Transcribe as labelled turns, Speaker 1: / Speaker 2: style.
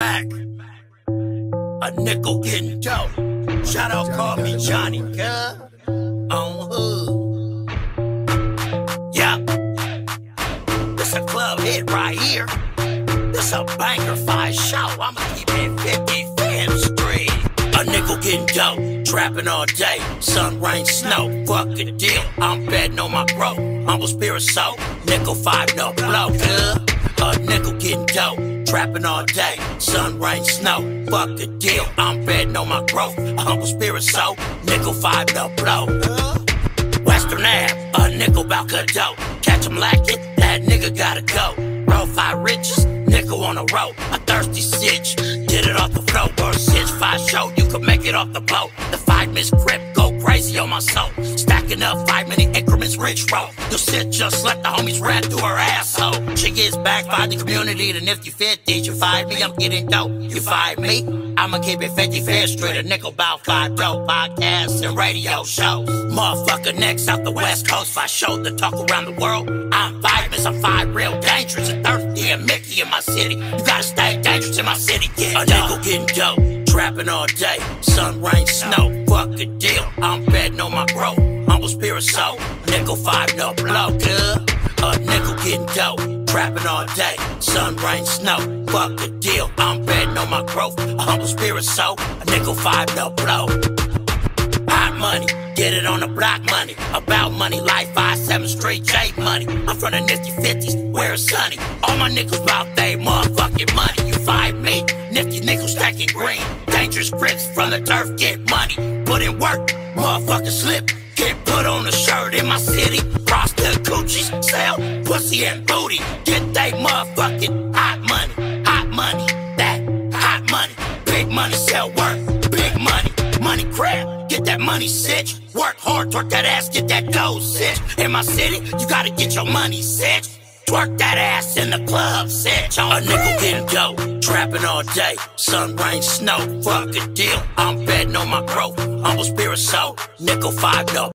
Speaker 1: Mac. A nickel getting dope. Shout out, call me Johnny, cuz. On hood. Yeah. This a club hit right here. This a banger fire show. I'ma keep it 55th Street. A nickel getting dope. Trapping all day. Sun, rain, snow. Fuck a deal. I'm betting on my growth. Humble spirit soul. Nickel 5, no blow, cuz. A nickel getting dope. Trapping all day, sun, rain, snow, fuck the deal. I'm betting on my growth, a humble spirit soul. Nickel 5, no blow. Western Ave, a nickel bout cut dope. Catch him lacking, that nigga gotta go. Roll 5 riches, nickel on the road. A thirsty sitch, get it off the floor. Or 6-5 show, you can make it off the boat. The 5 miss grip, go crazy on my soul. Stacking up 5-minute increments, rich roll. You'll sit, just let the homies rat through her asshole. She gets back, find the community, the nifty 50s. You find me, I'm getting dope. You find me, I'ma keep it 55th Street. A nickel bout 5 dope podcasts and radio shows. Motherfucker next out the West Coast, 5 show the talk around the world. I'm 5 miss, I'm 5 real dangerous and thirsty and Mickey in my city. You gotta stay dangerous in my city. Get a nickel getting dope, trapping all day. Sun, rain, snow, fuck the deal. I'm betting on my growth, humble spirit soul. Nickel 5, no blow, cuz. A nickel getting dope, trapping all day. Sun, rain, snow, fuck the deal. I'm betting on my growth, a humble spirit soul. A nickel 5, no blow. Hot money, get it on the block money. About money, life 5-7 Street J money. I'm from the nifty 50s, where it's sunny. All my nickels about they motherfucking money. You find me, nifty nickels stacking green. Dangerous grips from the turf, get money. Put in work, motherfucker slip. Get put on a shirt in my city. Cross the coochies, sell pussy and booty. Get they motherfucking hot money, that hot money. Big money, sell work, big money. Money crap, get that money sitch. Work hard, twerk that ass, get that dough sitch. In my city, you gotta get your money sitch. Twerk that ass in the club sitch. A nickel getting dope, trapping all day. Sun, rain, snow, fuck a deal. I'm betting on my growth, humble spirit soul. Nickel 5, no